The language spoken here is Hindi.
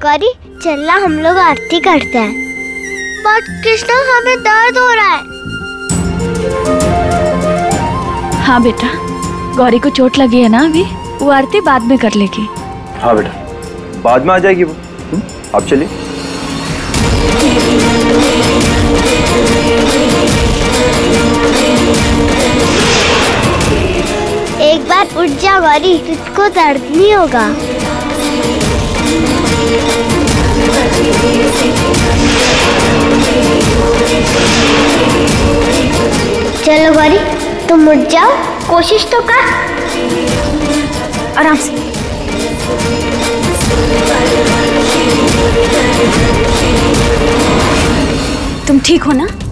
गौरी चलना हम लोग आरती करते हैं। बट कृष्णा हमें दर्द हो रहा है। हाँ बेटा, गौरी को चोट लगी है ना अभी, वो आरती बाद में कर लेगी। हाँ बेटा, बाद में आ जाएगी वो। आप चलिए। एक बार उठ जा गौरी, तुझको दर्द नहीं होगा। चलो गौरी तुम उठ जाओ, कोशिश तो कर। आराम से। तुम ठीक हो ना?